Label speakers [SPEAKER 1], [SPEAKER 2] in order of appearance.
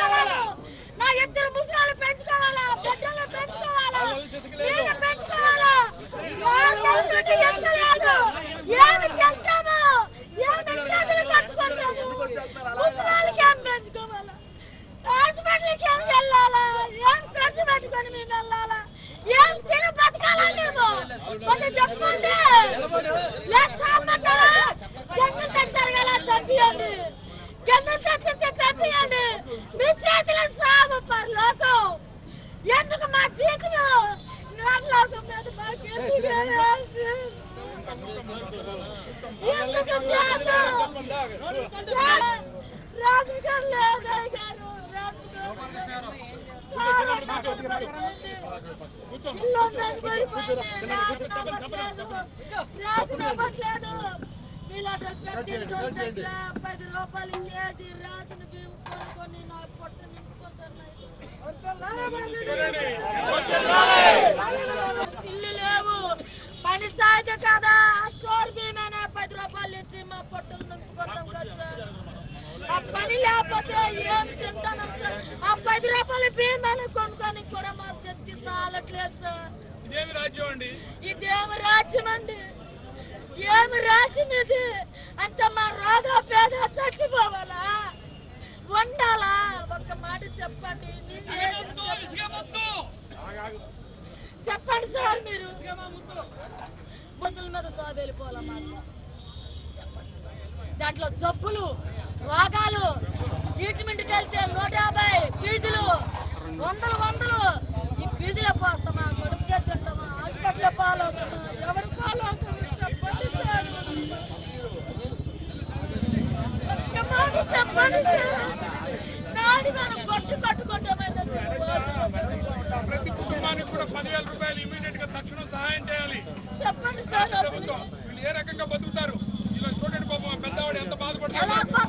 [SPEAKER 1] పెంచుకోవాలి, నా ఇద్దరు ముసలాలు పెంచుకోవాలా, బిడ్డలు పెంచుకోవాలా, నేను పెంచుకోవాలా. ఏమి చేస్తాము, ఏమి చేతులు కట్టుకుంటాము, ముసలాలకి ఏం పెంచుకోవాలా, హాస్పిటల్కి ఏం వెళ్ళాలా, ఏం ఖర్చు పెట్టుకొని మేము వెళ్ళాలా, ఏం తిని బతకాలా మేము కొంచెం చెప్పండి. సామంటారా గన్ను తెచ్చారు చంపియండి, గన్ను తెచ్చితే చంపియండి, మీ చేతిలో సాగు పరలోకం. ఎందుకు మా చేతిలో నరలోకం మీద మాకు ఎందుకు రాజు గారు లేదయ్య గారు, రాజునవ్వట్లేదు. ఇలాంటి 10 రూపాయలు కేజీ రాజును బియ్యం కొనుక్కొని నా పొట్ట నింపుకుంటున్నాయి. ఇల్లు లేవు, పని సాధ్య కదా, స్టోర్ బియ్యమైనా 10 రూపాయలు ఇచ్చి మా పొట్టలు నింపుకుంటాం కదా సార్. ఆ పని లేకపోతే ఏం తింటాను సార్. ఆ 10 రూపాయల బియ్యమైనా కొనుక్కొని కూడా మా శక్తి సాలట్లేదు సార్.
[SPEAKER 2] ఇదేమి రాజ్యం అండి,
[SPEAKER 1] ఇదేమి రాజ్యం అండి, ఏమి రాజ్యం ఇది? అంత మా రోగ పేద చచ్చిపోవాలా, వండాలా? ఒక్క మాట చెప్పండి, చెప్పండి సార్. మీరు ముందుల మీద సాగు వెళ్ళిపోవాలన్నమాట. చెప్పండి, దాంట్లో జబ్బులు, రోగాలు, ట్రీట్మెంట్కి వెళ్తే 150 ఫీజులు, వందలు. ఈ ఫీజులే పోస్తామా, కొడుకుకే తింటామా, హాస్పిటల్లో పాలవుతామా, ఎవరు పాలవుతామా? చెప్పండి సార్, చెప్పండి సార్. నాడి మనం కొట్టు కట్టుకుంటామైనా
[SPEAKER 2] ప్రతి కుటుంబానికి కూడా 10,000 రూపాయలు ఇమీడియట్ గా తక్షణం సహాయం చేయాలి.
[SPEAKER 1] చెప్పండి సార్.
[SPEAKER 2] ప్రభుత్వం వీళ్ళు ఏ రకంగా బతుకుతారు? ఇలా చూడండి పాపం, పెద్దవాడు ఎంత బాధపడతారు.